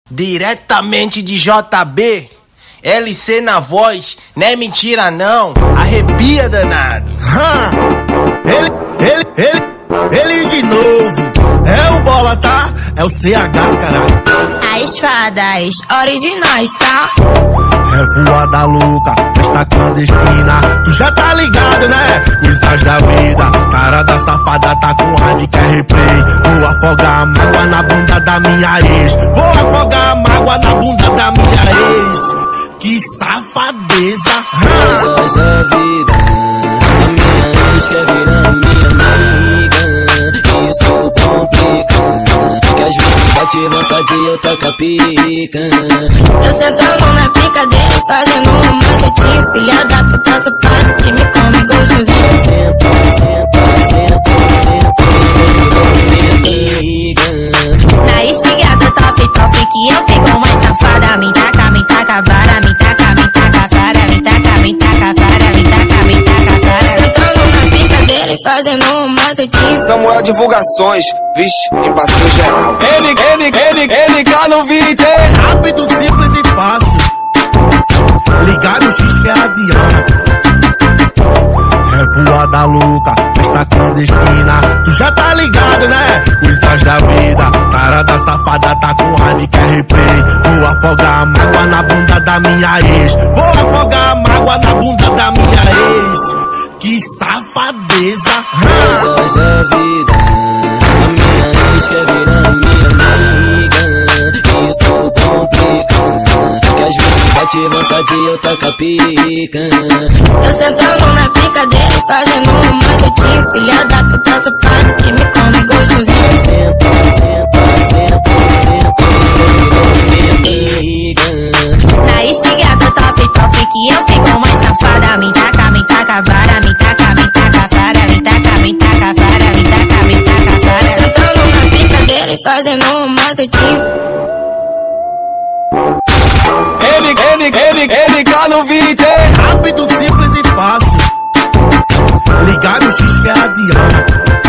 Diretamente de JB, LC na voz, não é mentira não, arrepia danado. Ele de novo, é o Bola, tá? É o CH, caralho. As fadas originais, tá? É voada louca, festa clandestina. Tu já tá ligado, né? Coisas da vida. Cara da safada tá com raiva, quer replay. Vou afogar a mágoa na bunda da minha ex. Vou afogar a mágoa na bunda da minha ex. Que safadeza. Coisas da vida. A minha ex quer virar minha amiga. Isso complica, que às vezes bate vontade e eu toco a pica. Eu sentando na pica dele, fazendo um macetinho. Filha da puta safada que me come gostosinho. Senta, minha amiga. Na estigada top, que eu fico mais safada. Me taca vara, me taca vara, me taca vara, me taca vara. Sentando na pica dele, fazendo um macetinho. Samuel Divulgações, vixe, embaçou geral. Ele cá no vídeo. Rápido, simples e fácil. Ligar no X que é a Diana. É voada louca, festa clandestina. Tu já tá ligado, né? Coisas da vida. Cara da safada tá com raiva, quer replay. Vou afogar a mágoa na bunda da minha ex. Vou afogar a mágoa na bunda da minha ex. Que safadeza. Coisas da vida. A minha ex quer virar minha amiga. Isso complica, que às vezes bate vontade e eu toco a pica. Eu sentando na pica dele, fazendo um macetinho. Filha da puta safada que me come gostosinho. Senta, minha amiga. Na estigada top, que eu fico mais safada. Me taca vara, me taca vara, me taca vara, me taca vara. Sentando na pica dele, fazendo um macetinho. Ele cá no vídeo. Rápido, simples e fácil. Ligar no X que é a Diana.